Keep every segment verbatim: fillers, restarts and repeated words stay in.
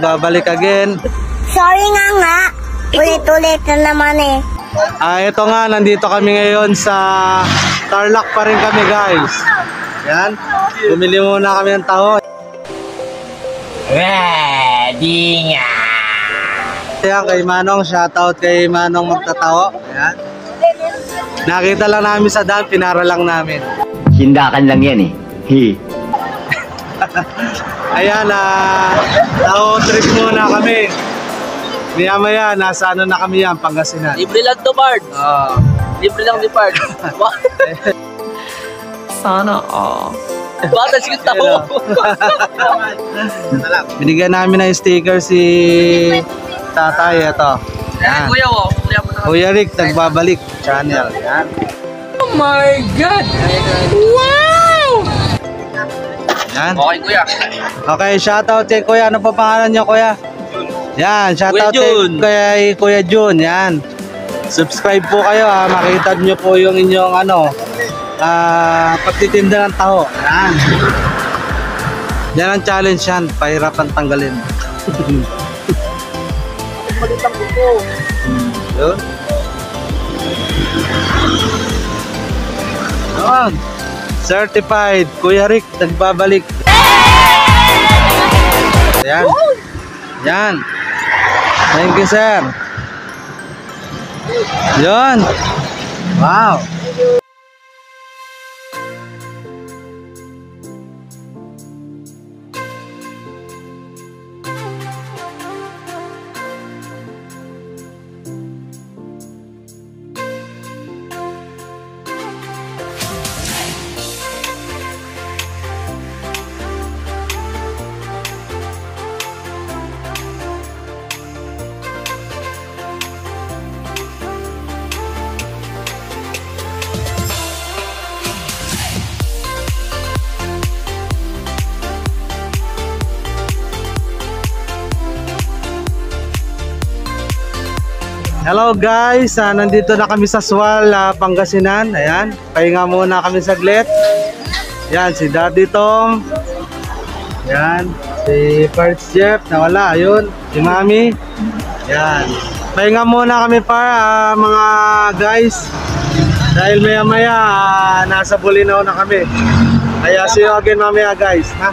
nagbabalik again. Sorry nga nga. Ulit-ulit na naman eh. Ah, ito nga, nandito kami ngayon sa Tarlac pa rin kami guys. Yan, bumili muna kami ng taho. Ready nga. Yan, kay Manong, shoutout kay Manong magtataho. Yan. Nakita lang namin sa daan, pinara lang namin. Hindakan lang yan eh. Hi. Ayan, ah, taho trip muna kami. Maya maya, nasa ano na kami yan, Pangasinan. Libre lang to, Bard. Oo. Libre lang ni Bard. Sana all. Bata sige tao. Binigyan namin ng sticker si tatay, ito. Yan. Kuya, oh. Kuya mo na. Kuya Rick, nagbabalik channel. Yan. Oh my God! Wow! Yan. Okay, kuya. Okay, shoutout kay Kuya. Ano pa pangalan niyo, Kuya? Yan, shoutout Kuya Jun. kay Kuya Jun. Yan. Subscribe po kayo ha. Makita niyo po yung inyong ano, ah, pagtitinda ng taho. Yan. Yan ang challenge yan. Pahirapan tanggalin. Malitang buko. Yun. Yun. Certified. Kuya Rick, nagbabalik. Yan. Yan. Thank you, sir. Yun. Wow. Hello guys, uh, nandito na kami sa Sual, uh, Pangasinan. Ayan, pahinga muna kami saglit. Ayan, si Daddy Tom. Ayan, si First Jeff, nawala, ayun. Si Mami. Ayan, pahinga muna kami pa uh, mga guys. Dahil maya maya, uh, nasa Bulinaw na kami. Kaya see you again mamaya guys, ha?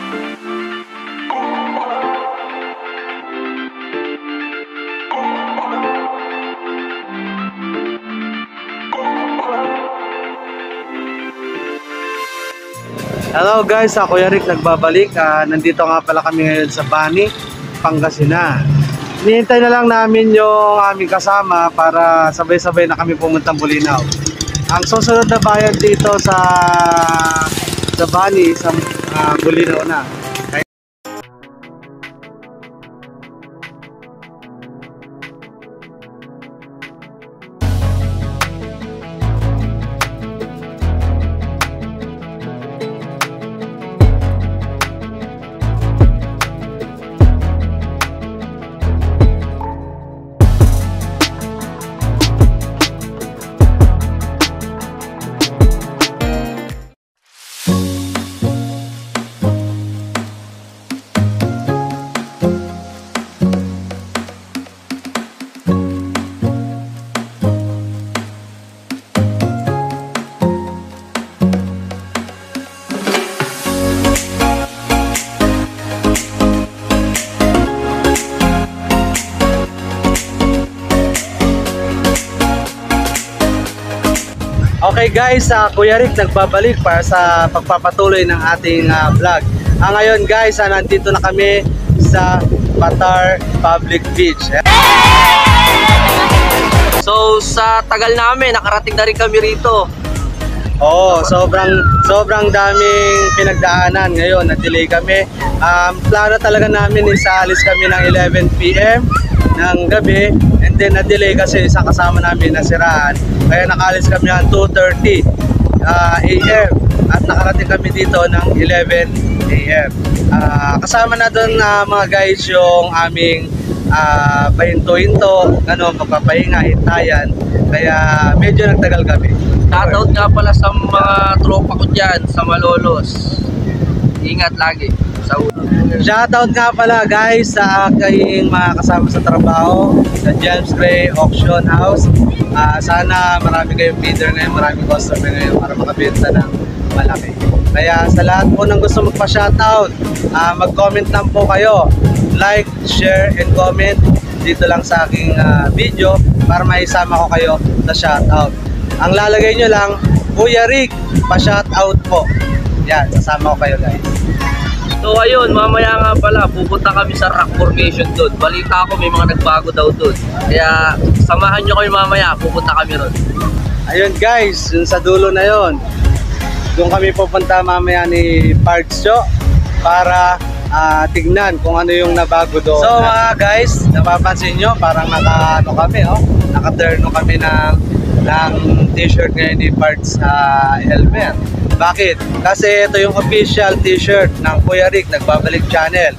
Hello guys, ako Kuya Rick nagbabalik. uh, Nandito nga pala kami ngayon sa Bani, Pangasinan. Hinihintay na lang namin yung aming kasama para sabay-sabay na kami pumuntang Bulinaw. Ang susunod na bayan dito sa sa Bani, sa uh, Bulinaw na. Okay guys, uh, Kuya Rick nagbabalik para sa pagpapatuloy ng ating uh, vlog. Uh, ngayon guys, uh, nandito na kami sa Batar Public Beach. So, sa tagal namin, nakarating na rin kami rito. Oo, sobrang sobrang daming pinagdaanan ngayon, na-delay kami. Um, plano talaga namin is alis kami ng eleven p m ng gabi, and then na-delay kasi isang kasama namin nasiraan. Kaya nakalis kami ng two thirty a m at nakarating kami dito ng eleven a m Uh, kasama na doon uh, mga guys yung aming uh, pahinto-hinto, ano, magpapahinga, hintayan. Kaya medyo nagtagal kami. Shoutout nga pala sa mga tropa ko dyan, sa Malolos. Ingat lagi. Sa ulo. Shoutout nga pala guys sa aking mga kasama sa trabaho sa James Gray Auction House. Ah, sana marami kayong bidder ngayon, maraming customer ngayon para makabenta ng malaki. Kaya sa lahat po ng gusto magpa-shoutout, ah, mag-comment lang po kayo. Like, share, and comment dito lang sa aking ah, video para maisama ko kayo sa shoutout. Ang lalagay nyo lang, Kuya Rick, pa-shoutout po. Yan, sasama ko kayo guys. So ayun, mamaya nga pala, pupunta kami sa rock formation doon. Balita ko may mga nagbago daw doon. Kaya samahan nyo kami mamaya, pupunta kami ron. Ayun guys, yun sa dulo na yon. Doon kami pupunta mamaya ni Pards Show para uh, tignan kung ano yung nabago doon. So mga guys, napapansin nyo, parang naka ano kami, oh, naka-terno kami ng, ng t-shirt ngayon ni Pards uh, Elmer. Bakit? Kasi ito yung official t-shirt ng Kuya Rick, Nagbabalik Channel.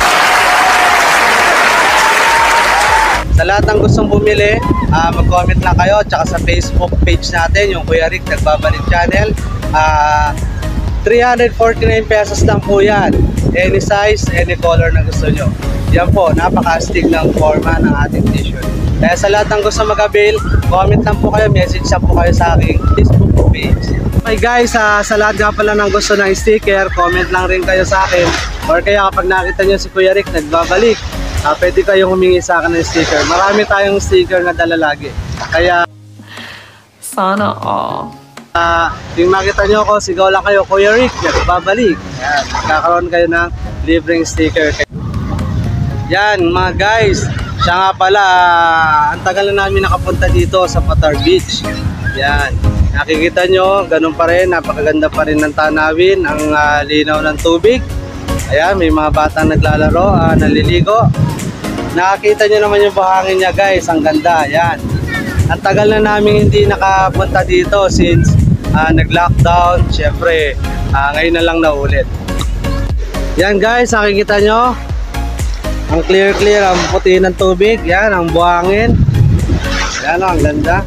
Sa lahat ng gustong bumili, uh, mag-comment lang kayo. Tsaka sa Facebook page natin, yung Kuya Rick, Nagbabalik Channel. Uh, three hundred forty-nine pesos lang po yan. Any size, any color na gusto nyo. Yan po, napaka-astig ng forma ng ating t-shirt. Kaya sa lahat ng gusto mag-avail, comment lang po kayo, message lang po kayo sa aking Facebook page. Okay guys, uh, sa lahat nga pala ng gusto ng sticker, comment lang rin kayo sa akin. Or kaya kapag nakita nyo si Kuya Rick nagbabalik, uh, pwede kayong humingi sa akin ng sticker. Marami tayong sticker na dala lagi. Kaya Sana all. uh, yung makita nyo ako, sigaw lang kayo, Kuya Rick nagbabalik. Yan, magkakaroon kayo ng libreng sticker. Yan mga guys, siya nga pala, uh, ang tagal na namin nakapunta dito sa Patar Beach. Yan. Nakikita nyo, ganun pa rin, napakaganda pa rin ng tanawin, ang uh, linaw ng tubig. Ayan, may mga batang naglalaro, uh, naliligo. Nakikita nyo naman yung buhangin niya guys, ang ganda. Ayan. Ang tagal na namin hindi nakapunta dito since uh, nag-lockdown. Siyempre, uh, ngayon na lang naulit. Yan guys, nakikita nyo, ang clear clear, ang puti ng tubig. Yan, ang buhangin. Yan, ang ganda.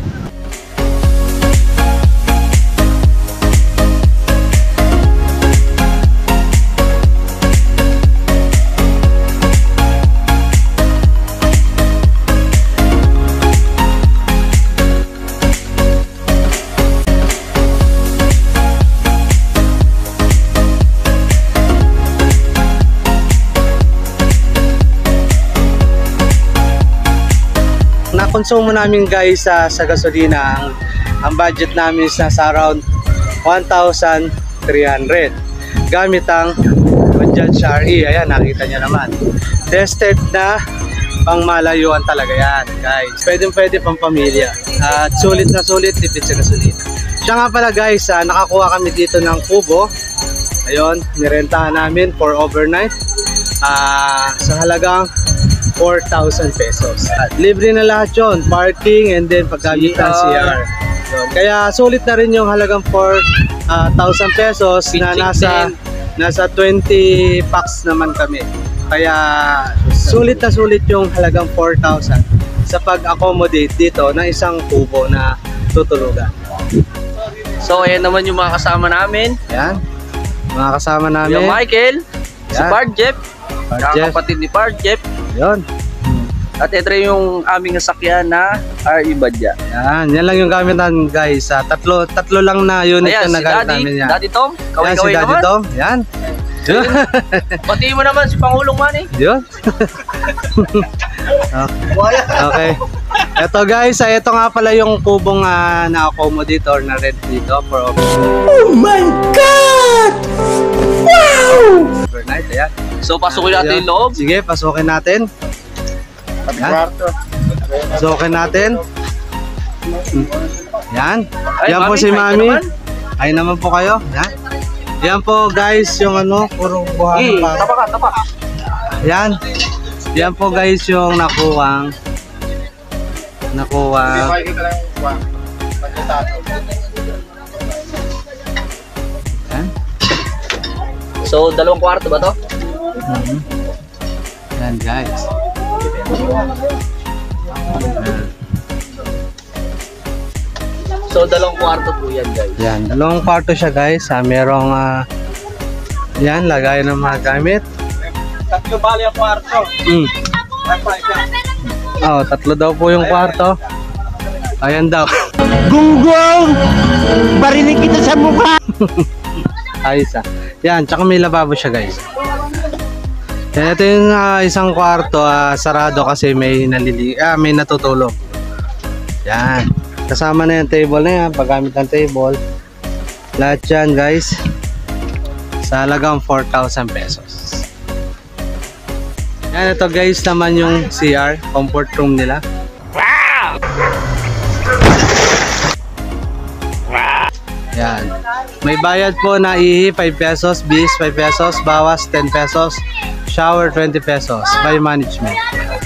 Konsumo namin guys sa, sa gasolina, ang, ang budget namin is nasa around one thousand three hundred gamit ang Bajaj R E. Ayan, nakita nyo naman, tested na pang malayuan talaga yan guys, pwede pwede pang pamilya at sulit na sulit, tipid sa gasolina. Siya nga pala guys, uh, nakakuha kami dito ng kubo. Ayun, nirentahan namin for overnight uh, sa halagang four thousand pesos. At libre na lahat yun, parking and then paggamit ng C R. Yun. Kaya sulit na rin yung halagang four thousand pesos na nasa nasa twenty packs naman kami. Kaya sulit na sulit yung halagang four thousand sa pag-accommodate dito ng isang kubo na tutulugan. So ayan naman yung mga kasama namin. Yan, mga kasama namin. Yung Michael, si Yan. Parjep, Parjep. kapatid ni Parjep. Yun. At ito yung aming sasakyan na R E Badya. Yan, yan lang yung gamitan guys. Uh, tatlo tatlo lang na unit Ayan, na si nagamit Daddy, namin yan. Daddy Tom, Yan, si kaway-kaway Daddy naman. Tom. Yan. Batiin mo naman si Pangulong Manny. Yun. Okay. Okay. Ito guys, uh, ito nga pala yung kubong uh, na-accommodate or na-rent dito for Oh my God! Wow! overnight. Ayan. So pasukin natin yung loob. Sige, pasukin natin. Yan. Pasukin natin. Yan. Ay, Yan po Mami, si kahit Mami. naman. Ay naman po kayo. Yan. Yan po guys, yung ano, puro buhangin Hmm, pa. tapa ka, tapa. Yan. Yan po guys yung nakuwang nakuwang yan. So dalawang kwarto ba to? Mhm. Yan guys. So dalawang kwarto po yan guys. Yan, dalawang kwarto siya guys. Ha, merong ah, yan, lagay ng mga gamit. Tatlo bali ang kwarto. Mm. Oh, tatlo daw po yung kwarto. Ayan daw. Gunggong! Barinig kita sa mukha! Ayos ah. Yan, tsaka may lababo siya guys. Yan, ito yung ah, isang kwarto, ah, sarado kasi may nalili ah, may natutulog. Yan. Kasama na yung table na yan, paggamit ng table. Lahat yan guys. Sa halagang four thousand pesos. Yan, ito guys naman yung C R, comfort room nila. Yan. May bayad po na ihi five pesos, bis five pesos, bawas ten pesos, shower twenty pesos by management.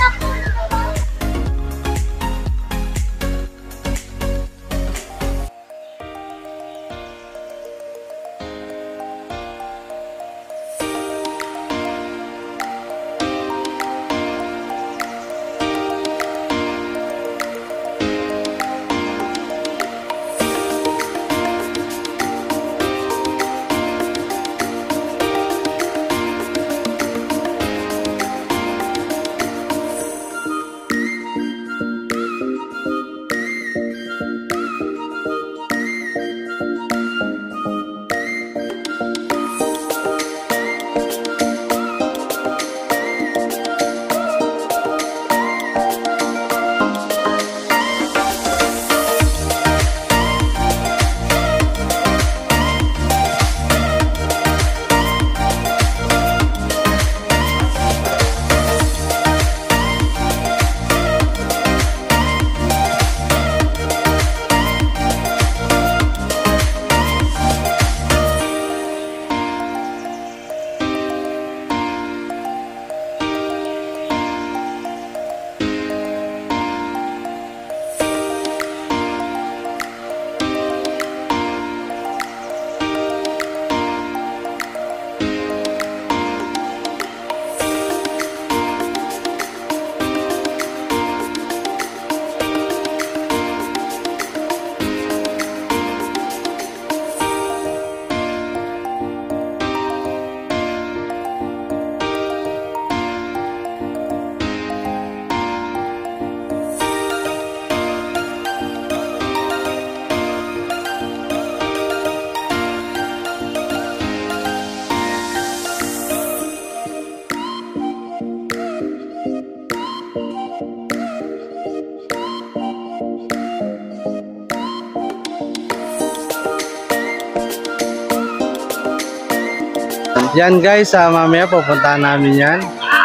Yan guys, ah, mamaya pupuntahan namin yan.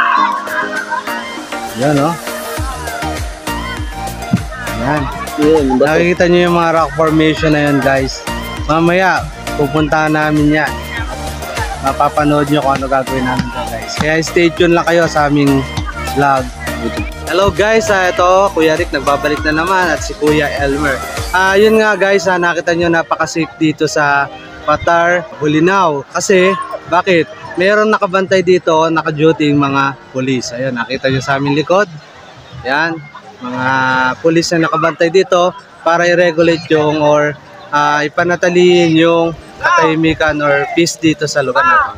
Yan o. Oh. Yan. Nakikita nyo yung mga rock formation na yan guys. Mamaya pupuntahan namin yan. Mapapanood nyo kung ano gagawin namin dyan guys. Kaya stay tuned lang kayo sa aming vlog. Hello guys, ah, ito Kuya Rick nagbabalik na naman at si Kuya Elmer. Ah, yun nga guys, ah, nakita nyo napaka-safe dito sa Patar, Bulinaw. Kasi bakit? Meron nakabantay dito, naka-duty yung mga pulis. Ayun, nakita nyo sa aming likod. Yan, mga pulis na nakabantay dito para i-regulate yung or uh, ipanatalihin yung katahimikan or peace dito sa lugar natin.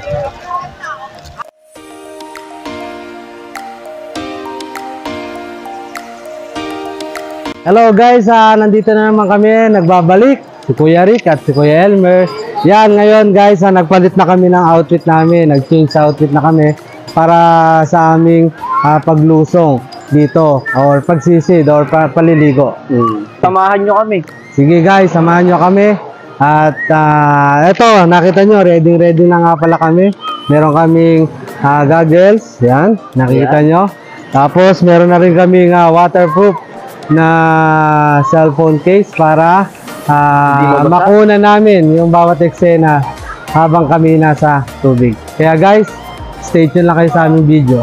Hello guys, uh, nandito na naman kami, nagbabalik. Si Kuya Rick at si Kuya Elmer. Yan, ngayon guys, ha, nagpalit na kami ng outfit namin. Nag-change outfit na kami para sa aming uh, paglusong dito or pagsisid or pa paliligo. Mm. Samahan nyo kami. Sige guys, samahan nyo kami. At uh, eto, nakita nyo, ready ready na nga pala kami. Meron kaming uh, goggles. Yan, nakita yeah. nyo. Tapos meron na rin kaming uh, waterproof na cellphone case para Uh, makuna namin yung bawat eksena habang kami nasa tubig. Kaya guys, stay tuned lang kayo sa aming video.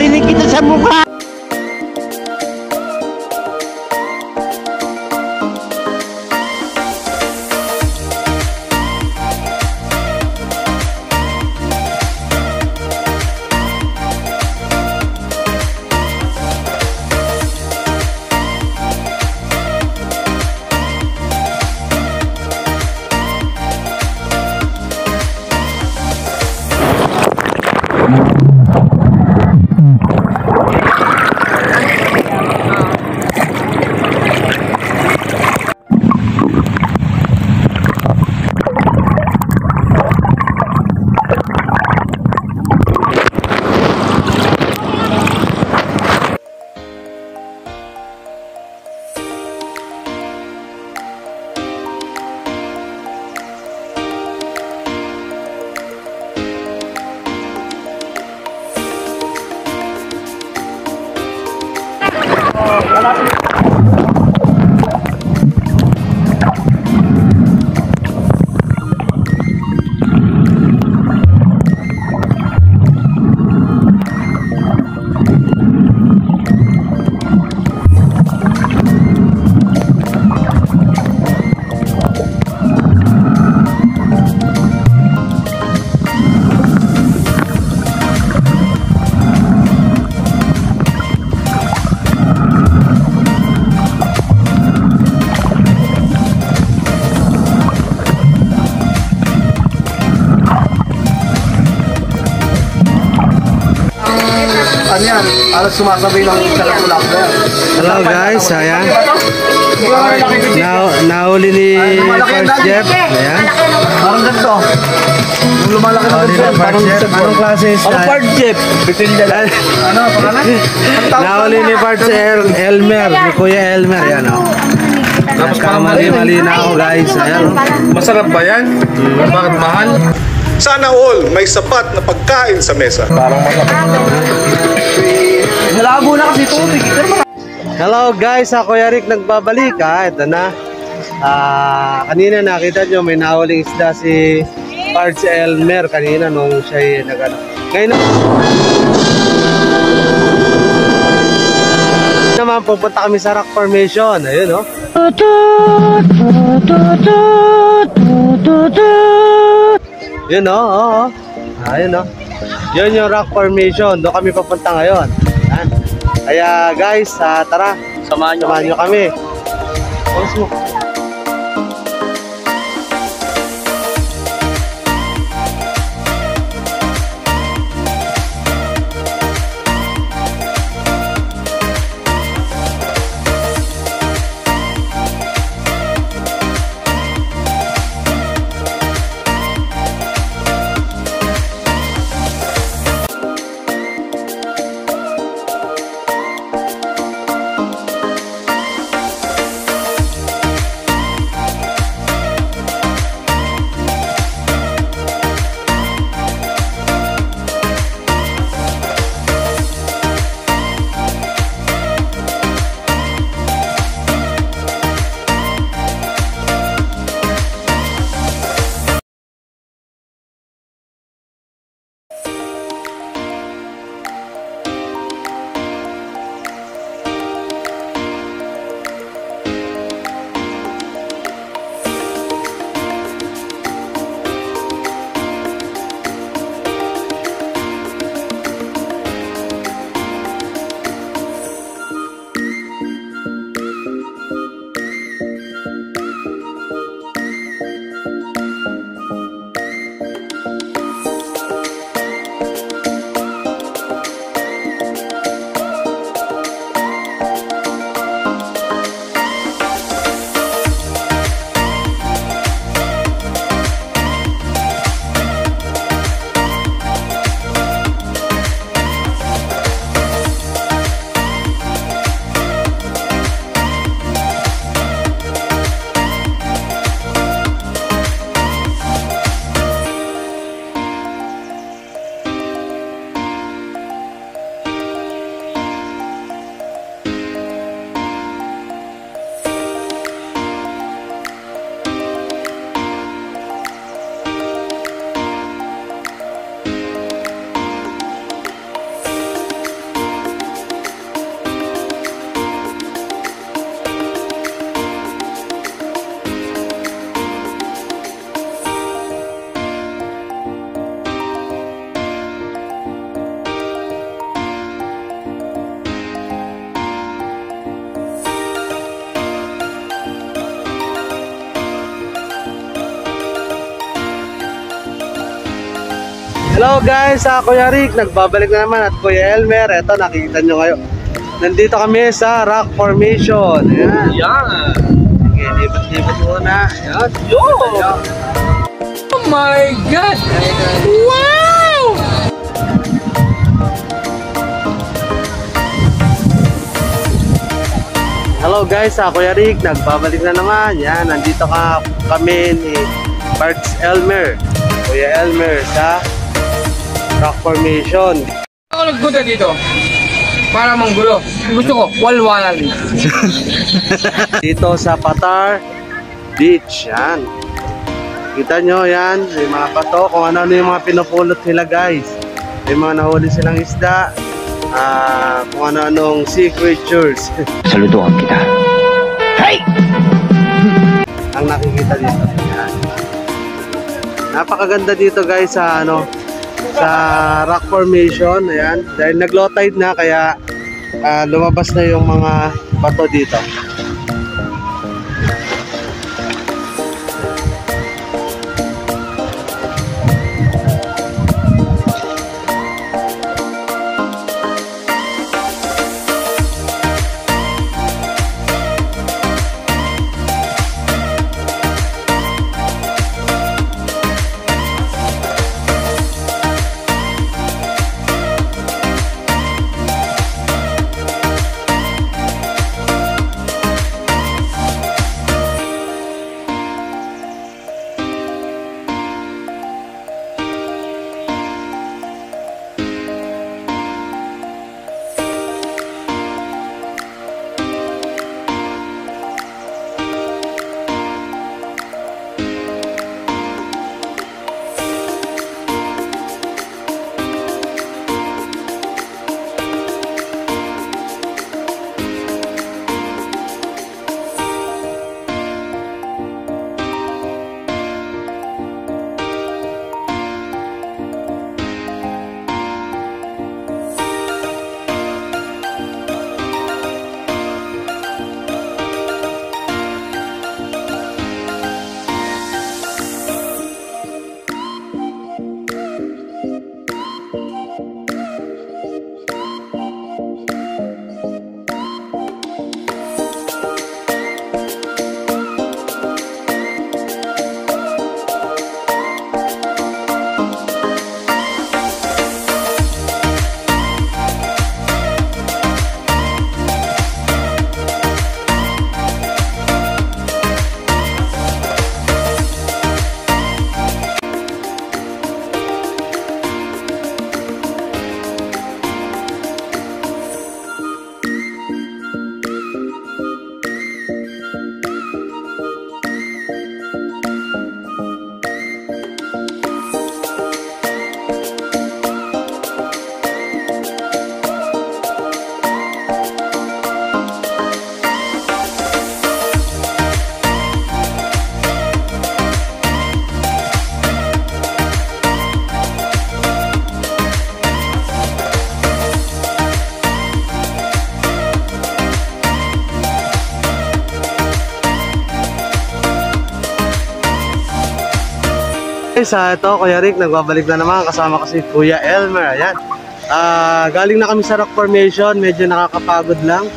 barinig kita sa mukha. Ano yan? Alas sumasabay lang sa tulak na yan. Hello guys, ayan. Na nahuli ni First Jeff. Ayan. Parang ganito. Yung lumalaki na ganito. Parang ganito. Anong klase is Ano part, Jeff? Bitin dyan. Ano, pangalan? Nahuli ni First El Elmer, ni Kuya Elmer. Ayan o. Kamali-mali na ako guys. Ayan o. Masarap ba yan? Bakit mahal? Sana all may sapat na pagkain sa mesa. Malabo na kasi tubig. Hello guys, ako Kuya Rick nagbabalik ha. Ito na. Ah, kanina nakita nyo may nahuling isda si Parts Elmer kanina nung siya nagano. Ngayon naman pupunta kami sa rock formation. Ayun oh. Yun oh, oh, oh. Ayun oh. Yun yung rock formation. Doon kami papunta ngayon. Yan. Kaya guys, uh, tara, Samahan nyo samahan nyo kami. Pause mo. Hello guys, ako Kuya Rick, nagbabalik na naman at Kuya Elmer. Eto, nakikita nyo ngayon. Nandito kami sa rock formation. Ayan. Yan. Okay, libat-libat muna. Ayan. Yo! Oh my God! Wow! Hello guys, ako Kuya Rick, nagbabalik na naman. Yan, nandito ka kami ni Parks Elmer. Kuya Elmer sa rock formation. Ako nagpunta dito para manggulo. Gusto ko, walwalan. Dito sa Patar Beach. Yan. Kita nyo yan, may mga bato, kung ano-ano yung mga pinupulot nila guys. May mga nahuli silang isda, uh, kung ano-anong sea creatures. Saluduhan kita. Hey! Ang nakikita dito. Yan. Napakaganda dito guys sa ano, sa rock formation. Ayan, dahil nag-low tide na kaya uh, lumabas na yung mga bato dito. Sa ito, Kuya Rick, nagbabalik na naman kasama ko si Kuya Elmer. Ayan. Uh, galing na kami sa rock formation, medyo nakakapagod lang.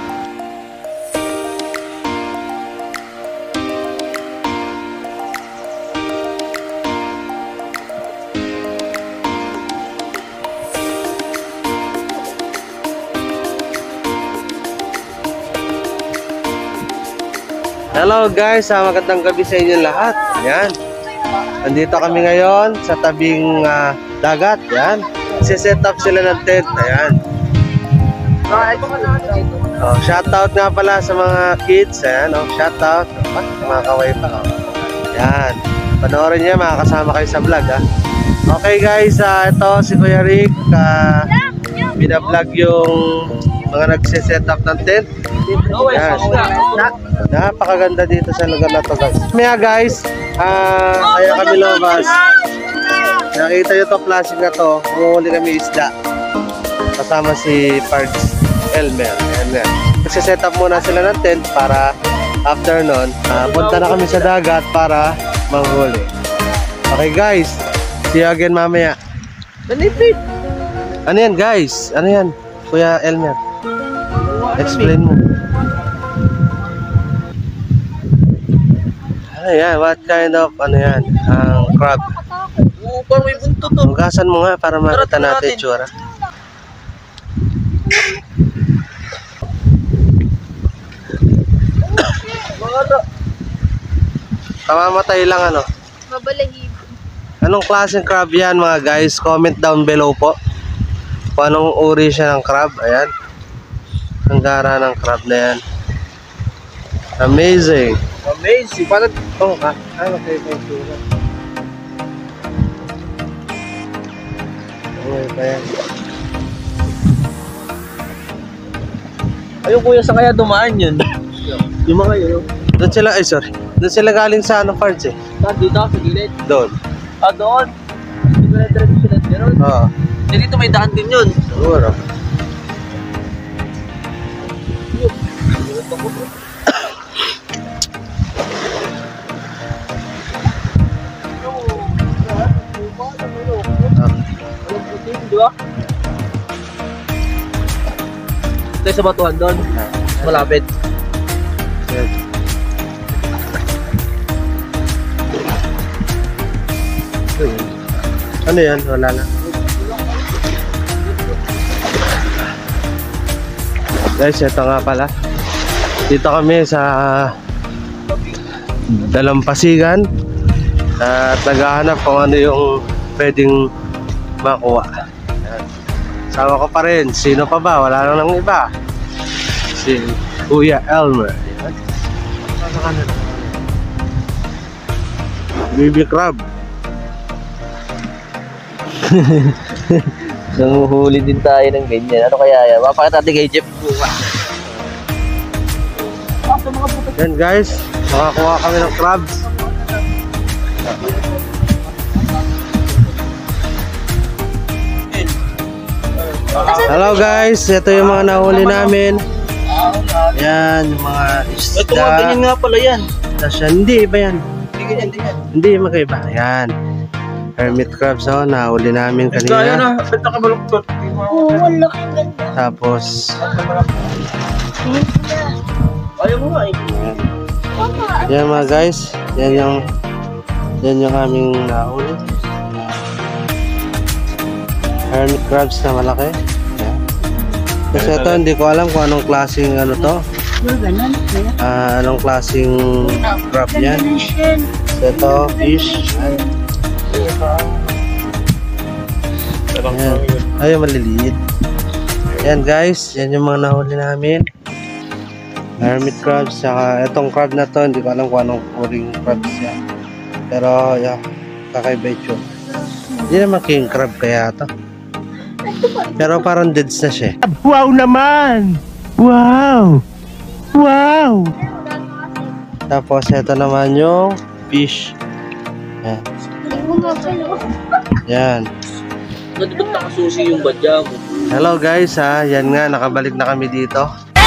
Hello guys, uh, magandang gabi sa inyo lahat. Ayan. Nandito kami ngayon sa tabing uh, dagat. Yan. Siset up sila ng tent. Ayan. Oh, shoutout nga pala sa mga kids. Ayan. Oh, shoutout. Oh, mga kaway pa. Oh. Yan. Panoorin niya. Makakasama kayo sa vlog. Ha? Okay guys. Uh, ito si Kuya Rick. Uh, binablog yung mga nagsiset up ng tent. Yan. Napakaganda dito sa lugar na to guys. Maya guys. Ah, kaya kami lumabas. Nakita nyo to, plastic na to. Umuhuli kami isda. Kasama si Parks Elmer. And then, magsiset up muna sila ng tent para after nun, uh, punta na kami sa dagat para manghuli. Okay guys, see you again mamaya. Nanipid. Ano yan guys? Ano yan? Kuya Elmer. Explain mo. Ano yan? What kind of ano yan? Ang crab. Oo, parang may buntot to. Hugasan mo nga para makita Tara, natin natin. itsura. Kamamatay lang ano. Mabalahib. Anong klaseng crab yan mga guys? Comment down below po. Kung anong uri siya ng crab. Ayan. Ang gara ng crab na yan. Amazing. Amazing. Paano? Oh, ah. Ano kayo kayo tura? Okay pa yan. Ayun kuya, sa kaya dumaan yun? Yung mga yun. Doon sila, ay sorry. Doon sila galing sa ano parts eh. Saan? Dito sa gilid? Doon. Ah, doon. Hindi ko na direct sila gano'n. Oo. Eh, dito may daan din yun. Siguro. Di ba? Ito sa batuhan doon. Malapit. Yes. Ano yan? Wala na. Guys, ito nga pala. Dito kami sa Dalampasigan at naghahanap kung ano yung pwedeng makuha. Ayan. Sama ko pa rin. Sino pa ba? Wala lang ng iba. Si Kuya Elmer. Ayan. Baby crab. Nanguhuli din tayo ng ganyan. Ano kaya yan? Mapakita natin kay Jeff. Yan guys, makakuha kami ng crabs. Hello guys, ito yung mga nahuli namin. Yan, yung mga isda. Ito nga, ganyan nga pala yan. Tapos yan, hindi iba yan. Hindi ganyan din yan. Hindi magkaiba. Yan. Hermit crabs, oh, nahuli namin Kaya kanina. na, ba't nakabaluktot? Oo, wala kang ganda. Tapos, Ayaw mo nga eh. yan mga guys, yan yung yan yung aming nahuli. Hermit crabs na malaki. Yan. Kasi ito, hindi ko alam kung anong klaseng ano to. Ah, anong klaseng crab yan. Ito, fish. Yan. Ay, maliliit. Yan guys, yan yung mga nahuli namin. Hermit crabs, saka itong crab na to, hindi ko alam kung anong uring crabs yan. Pero, yeah, kakaiba ito. Hindi naman king crab kaya to. Pero parang deads na siya. Wow naman! Wow! Wow! Tapos, ito naman yung fish. Yan. Yan. Ba't ba't nakasusi yung badya mo? Hello guys ha, yan nga, nakabalik na kami dito.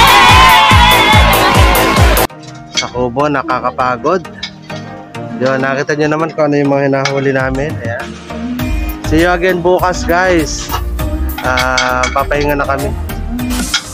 Sa kubo, nakakapagod. Yun, nakita nyo naman kung ano yung mga hinahuli namin. Ayan. See you again bukas guys. Uh, papahinga na kami.